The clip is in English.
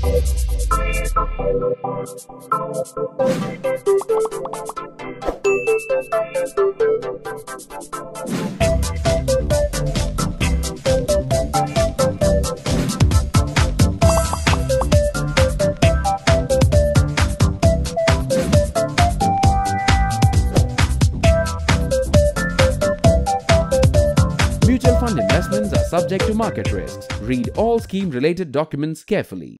Mutual fund investments are subject to market risks. Read all scheme-related documents carefully.